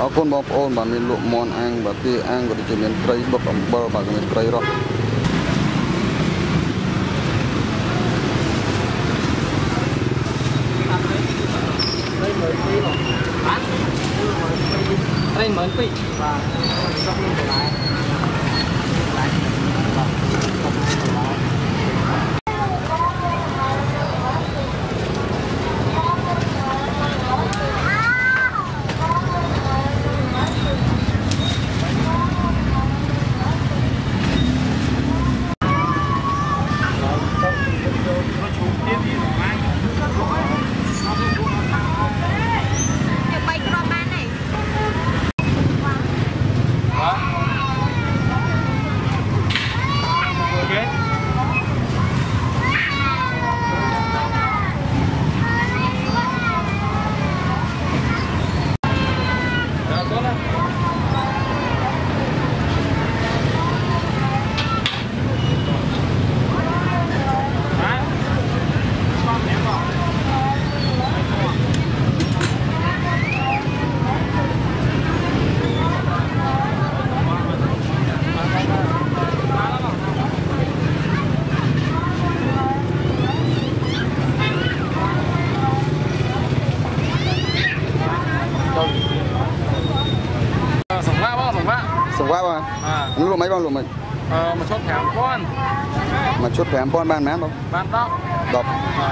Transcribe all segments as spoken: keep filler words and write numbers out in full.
ở con bò ôn bà mình luộc món ăn và tia ăn của chị mình cây bắp ẩm bơ và mình cây rồi đây mới bị và xong luôn trở lại những lúa mấy bao lúa mình ờ mà chốt thèm con mà chốt thèm con ban mém không ban đó đọc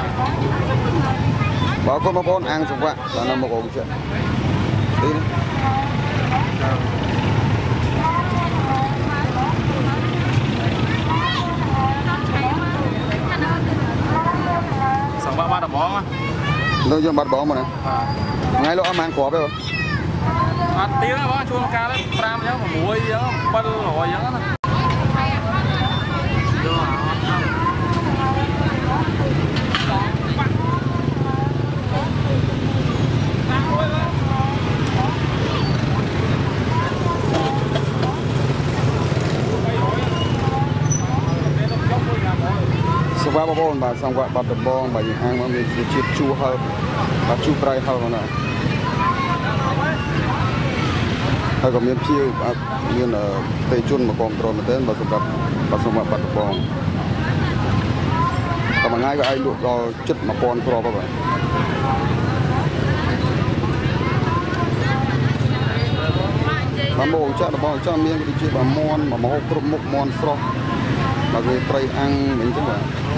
bảo con bao con ăn xong quá là nó một ổ chuyện đi đi sống ba ba đập bó mà tôi cho bắt bó mà này ngay lỗ mang quả bây giờ à tiếng là bó chuông ca đấy pram nhá mà muối nhá bân lỏi nhá xong qua bao bông bà xong qua bắt được bông bà những ăn mà mình chia chua hơn và chua cay hơn này hay còn miếng chiêu miếng là tây chun mà còn rồi mà tên và xong gặp và xong qua bắt được bông còn mà ngay cái ai luộc rồi chất mà còn rồi các bạn làm bộ chắc là bao cho miếng cái chia bà mon mà máu cột mục mon fro mà người tây ăn mình chứ mà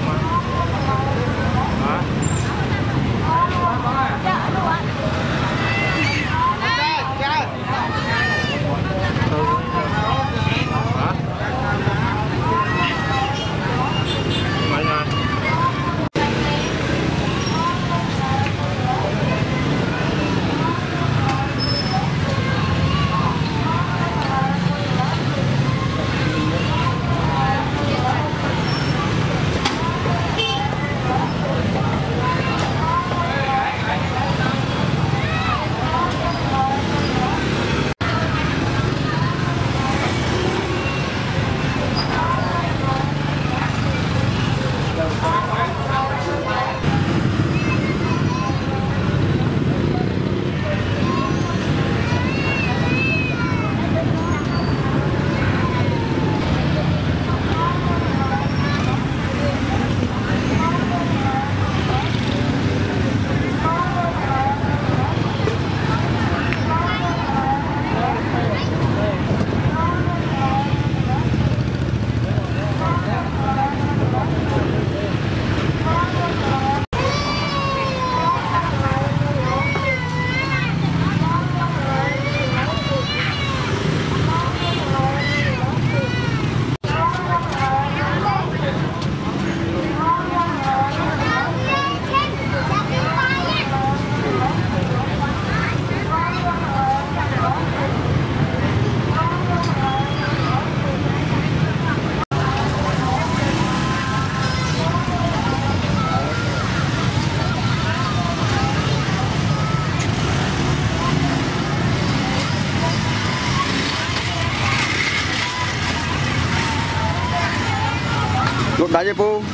Lột đá chứ phu.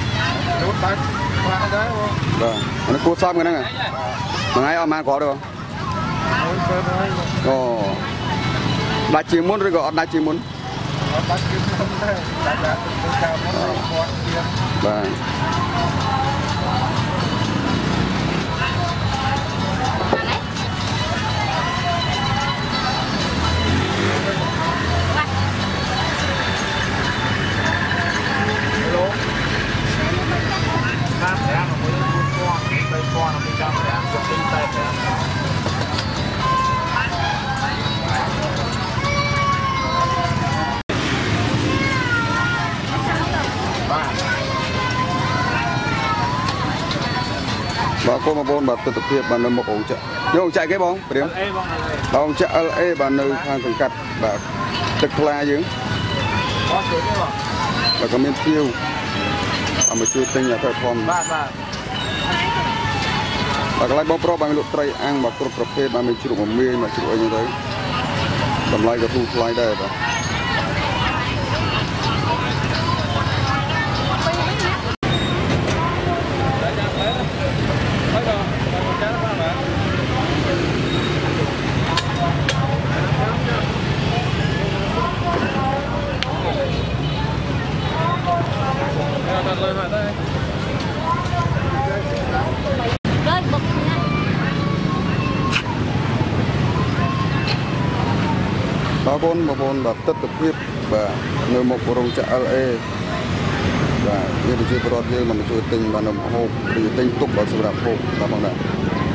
Lột đá. Vâng. Vâng. Nó cua xong cái này. Mà ngay ở mang có được không? Ồ, đã chỉ muốn rồi gọi đã chỉ muốn. Vâng. Bà cô mà bốn bà tự thực hiện bà nâng một ổ chạy. Nhưng ổ chạy cái bóng, phải không? Bà ổ chạy lờ a bà nâng hàng thường cắt bà thực la dưới. Bà có miếng phiêu. Bà mới chui tinh nhà thời phong. Bà có lại bóng pro bà mới lụt tray ăn bà cổប្រភេទbà mới chụp một miếng mà chụp ở như thế. Tầm lại có thu fly đây bà. Bà bốn bà bốn bà tất thực hiện và nơi một rồng chợ lờ a và như được chưa bật như mà mình chui tinh và nằm hộp thì tinh túc vào sự đạp hộp và bằng đạp.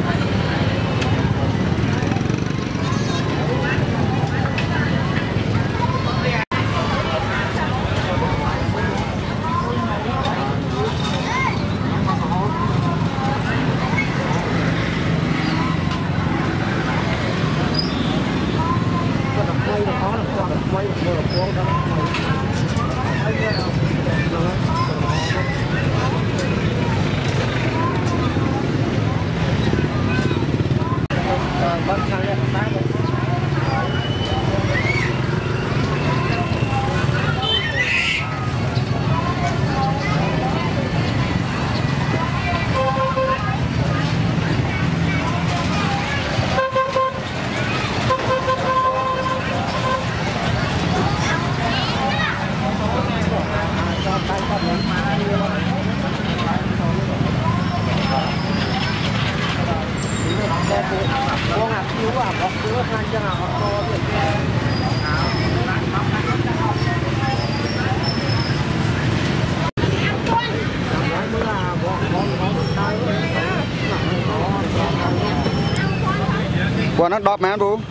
Qua nó đọp mà bố.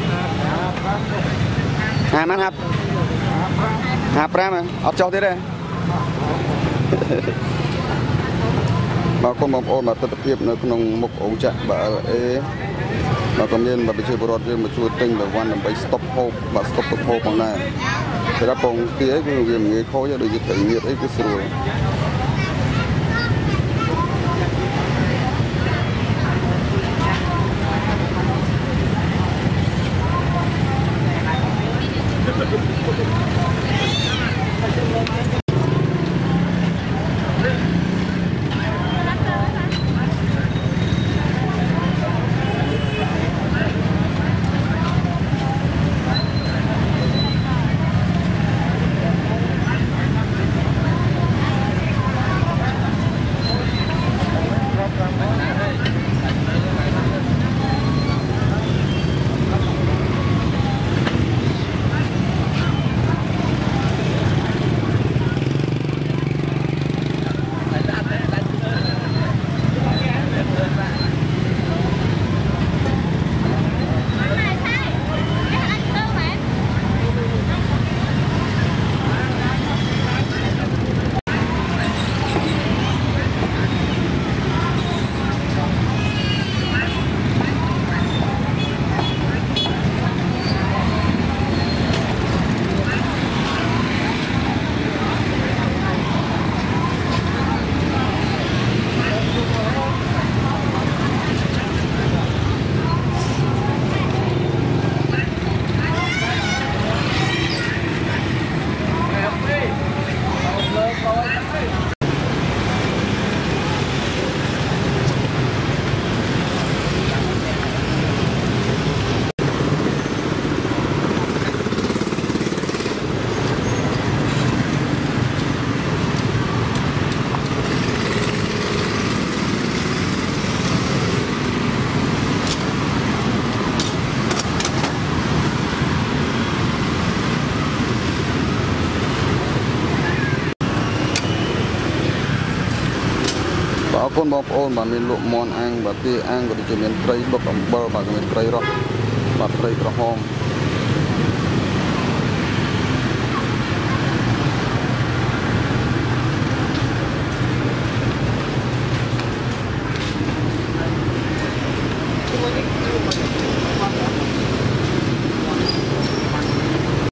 À mà hạt. Hạt ra mà, ọt cho thế đây. Bà con bóng ôn mà tất tập hiệp nó không một ống chạy bà ế. Bà còn nên bà bị chơi bột riêng mà chui tinh và quan làm bấy stop hope và stop stop hope bằng này. Thế ra bóng tía cái người nghe khó cho được thể nhiệt ấy cái sự rồi. ở con bọc ôn mà mình lụm món ăn và tia ăn và đi chơi miền tây bọc ẩm bơ và miền tây đó và tây cả hôm